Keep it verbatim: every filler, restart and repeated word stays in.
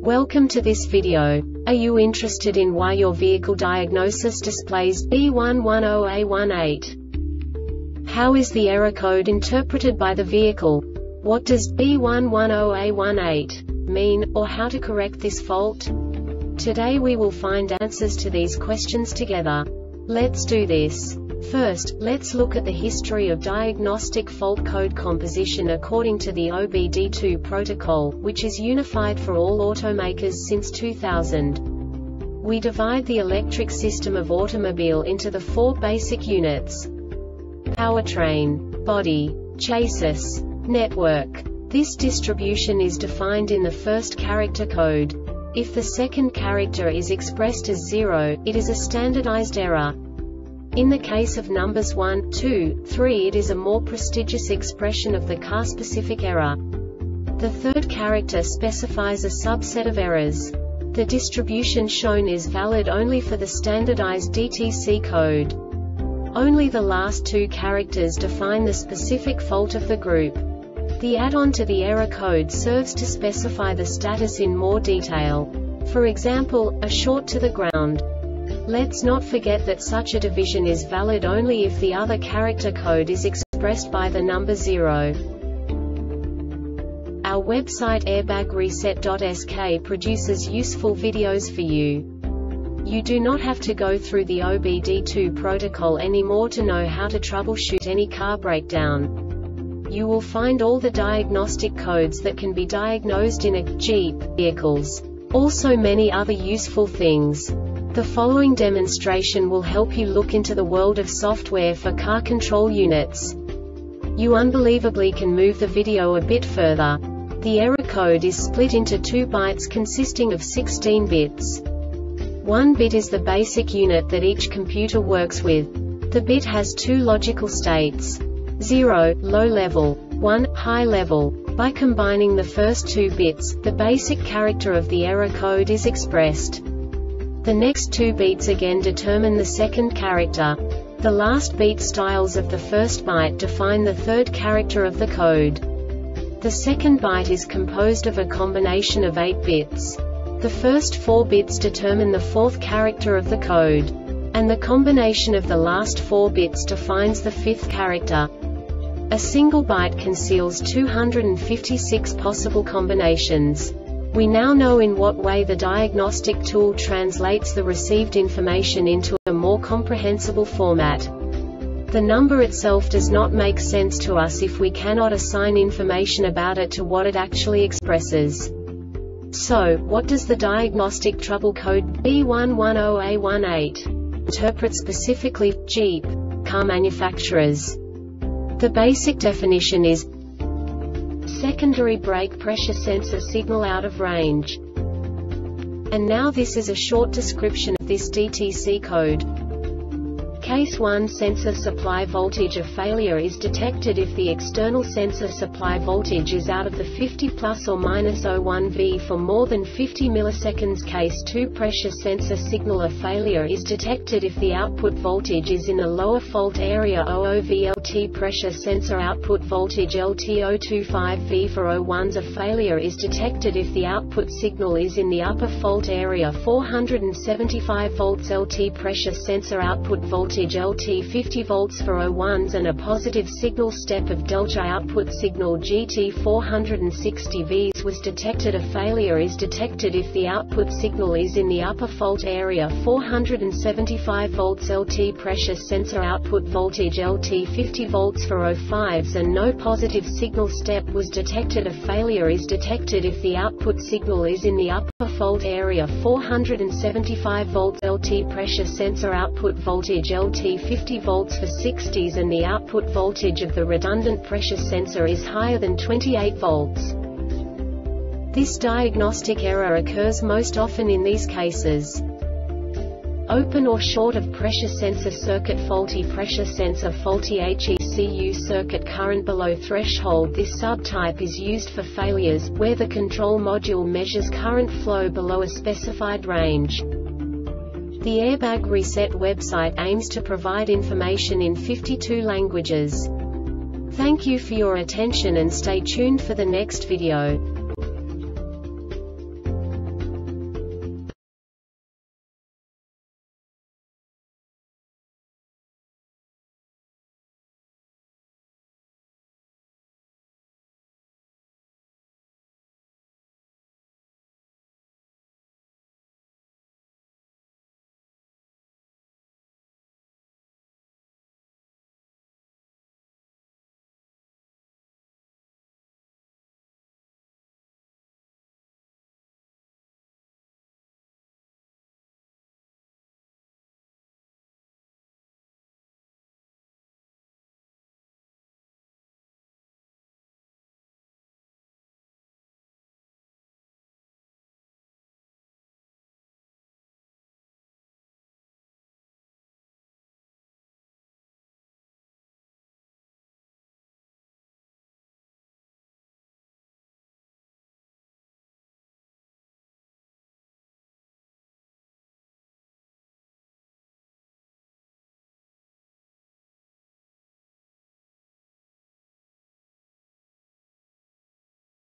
Welcome to this video. Are you interested in why your vehicle diagnosis displays B one one zero A one eight? How is the error code interpreted by the vehicle? What does B one one zero A one eight mean, or how to correct this fault? Today we will find answers to these questions together. Let's do this. First, let's look at the history of diagnostic fault code composition according to the O B D two protocol, which is unified for all automakers since two thousand. We divide the electric system of automobile into the four basic units: powertrain, body, chassis, network. This distribution is defined in the first character code. If the second character is expressed as zero, it is a standardized error. In the case of numbers one, two, three, it is a more prestigious expression of the car-specific error. The third character specifies a subset of errors. The distribution shown is valid only for the standardized D T C code. Only the last two characters define the specific fault of the group. The add-on to the error code serves to specify the status in more detail. For example, a short to the ground. Let's not forget that such a division is valid only if the other character code is expressed by the number zero. Our website airbag reset dot S K produces useful videos for you. You do not have to go through the O B D two protocol anymore to know how to troubleshoot any car breakdown. You will find all the diagnostic codes that can be diagnosed in a Jeep vehicles. Also many other useful things. The following demonstration will help you look into the world of software for car control units. You unbelievably can move the video a bit further. The error code is split into two bytes consisting of sixteen bits. One bit is the basic unit that each computer works with. The bit has two logical states: zero, low level, one, high level. By combining the first two bits, the basic character of the error code is expressed. The next two beats again determine the second character. The last beat styles of the first byte define the third character of the code. The second byte is composed of a combination of eight bits. The first four bits determine the fourth character of the code. And the combination of the last four bits defines the fifth character. A single byte conceals two hundred fifty-six possible combinations. We now know in what way the diagnostic tool translates the received information into a more comprehensible format. The number itself does not make sense to us if we cannot assign information about it to what it actually expresses. So, what does the diagnostic trouble code B one one zero A one eight interpret specifically for Jeep car manufacturers? The basic definition is secondary brake pressure sensor signal out of range. And now this is a short description of this D T C code. Case one, sensor supply voltage of failure is detected if the external sensor supply voltage is out of the fifty plus or minus zero point one volts for more than fifty milliseconds. Case two, pressure sensor signal of failure is detected if the output voltage is in the lower fault area zero point zero volts. L T pressure sensor output voltage L T zero point two five volts for zero point one volts. A failure is detected if the output signal is in the upper fault area four hundred seventy-five volts. L T pressure sensor output voltage L T fifty volts for zero point one volts and a positive signal step of delta output signal G T four hundred sixty volts was detected. A failure is detected if the output signal is in the upper fault area four hundred seventy-five volts. L T pressure sensor output voltage L T fifty volts for zero point five volts and no positive signal step was detected. A failure is detected if the output signal is in the upper fault area four hundred seventy-five volts. L T pressure sensor output voltage L T fifty volts for sixties and the output voltage of the redundant pressure sensor is higher than twenty-eight volts. This diagnostic error occurs most often in these cases: open or short of pressure sensor circuit, faulty pressure sensor, faulty H E C U circuit, current below threshold. This subtype is used for failures where the control module measures current flow below a specified range. The Airbag Reset website aims to provide information in fifty-two languages. Thank you for your attention and stay tuned for the next video.